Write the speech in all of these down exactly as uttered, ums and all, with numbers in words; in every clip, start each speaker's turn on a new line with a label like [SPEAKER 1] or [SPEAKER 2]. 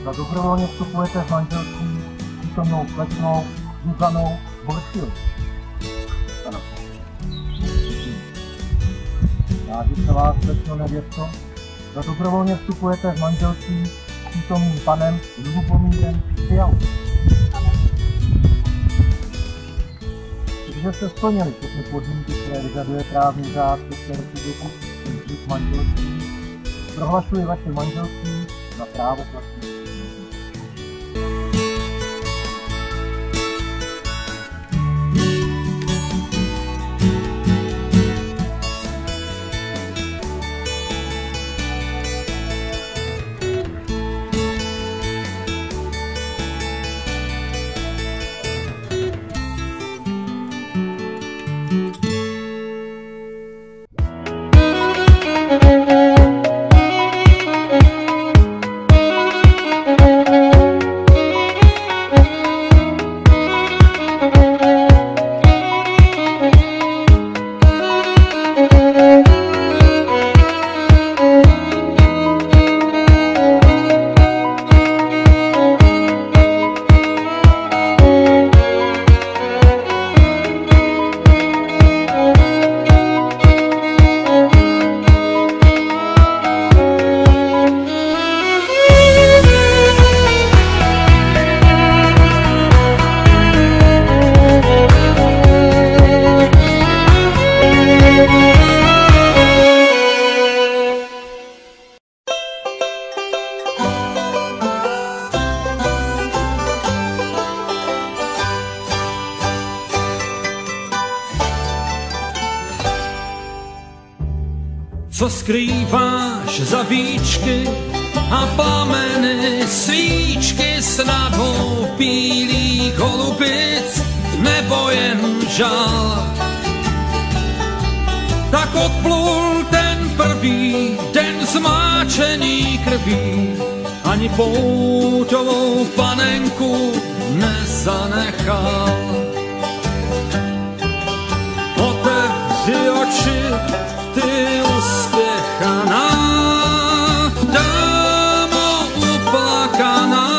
[SPEAKER 1] Za dobrovolně vstupujete v manželství přítomnou slečnou Zuzanou Boršiovou. Rádi se vás, slečno nevěsto, za dobrovolně vstupujete v manželství s přítomným panem Lubomírem Fialou. Protože jste splnili všechny podmínky, které vyžaduje právní řád České republiky v manželství, prohlašuji vaše manželství za právo platné.
[SPEAKER 2] Co skrýváš za víčky a plameny svíčky snad dvou bílých holubic nebo jen žal? Tak odplul ten prvý den zmáčený krví, ani pouťovou panenku nezanechal. Otevři oči, ty uspěchaná, dámo uplakaná.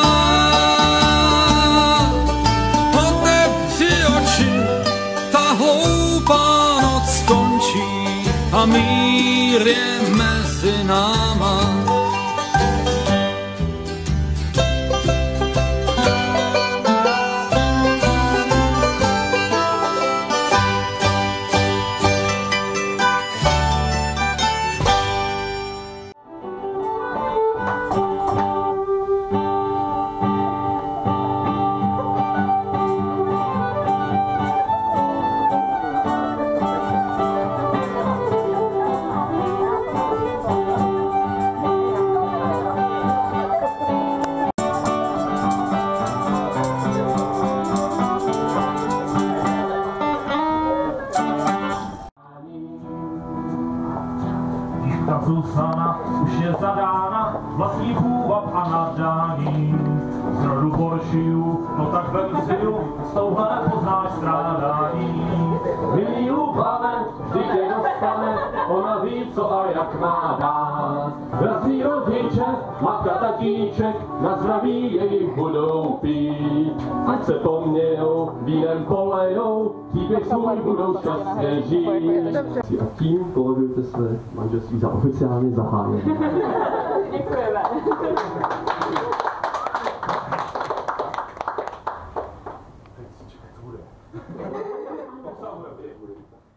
[SPEAKER 2] Otevři oči, ta hloupá noc skončí a mír je mezi náma.
[SPEAKER 3] Ta Zuzana už je zadána, vlastní půvab a nadání. Z rodu Boršiů, no tak vem si ju, s touhle nepoznáš strádání. Milý pane, vždy tě dostane, ona ví, co a jak má dát. Drazí rodiče, matka, tatíček, na zdraví jejich budou pít. Ať se pomějou, vínem polejou, příběh svůj budou šťastně žít.
[SPEAKER 4] A tím považujete své manželství za oficiálně zahájené.
[SPEAKER 5] Děkujeme.
[SPEAKER 3] Teď si čekat, co bude. Co bude?